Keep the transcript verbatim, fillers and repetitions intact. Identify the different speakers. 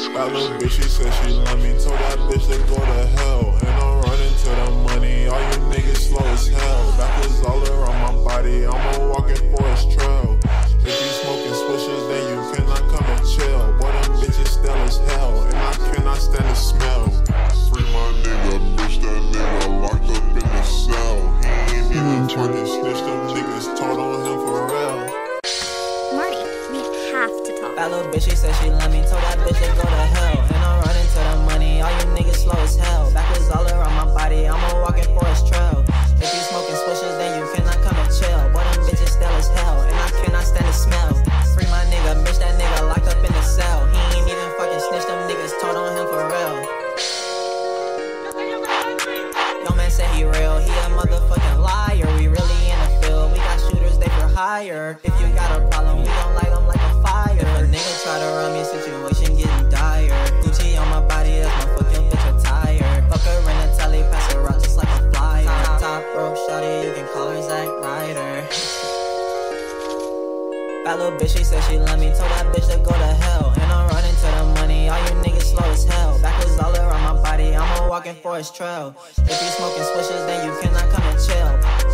Speaker 1: That little bitch, she said she love me. Told that bitch to go to hell. And I'm running to the money. All you niggas slow as hell. Backwards all around my body. I'm a walking forest trail. If you smoking swishers, then you cannot come and chill. Boy, them bitches stale as hell. And I cannot stand the smell. Free my nigga, bitch, that nigga locked up in the cell. He ain't even fucking snitched. Them niggas told on him for real.
Speaker 2: Marty, we have to talk.
Speaker 3: That little bitch, she said she love me. Told that bitch to go to hell. And I'm running to the money. All you niggas slow as hell. Backwards all around my body. I'm a walking forest trail. If you smoking swishers, then you cannot come and chill. Boy, them bitches stale as hell. And I cannot stand the smell. Free my nigga, bitch, that nigga locked up in the cell. He ain't even fucking snitched. Them niggas told on him for real. Yo, man said he real. He a motherfucking liar. We really in the field. We got shooters, they for hire. If you got a problem, we gon' light them like a fire. If a nigga try to run me, situation getting dire. Gucci on my body, that's my fucking bitch attire. Fuck her in the telly, pass her out just like a flyer. Top, top rope, shawty, you can call her Zack Ryder. That little bitch, she said she love me. Told that bitch to go to hell. And I'm running to the money. All you niggas slow as hell. Backwards all around my body. I'm a walking forest trail. If you smoking swishers, then you cannot come and chill.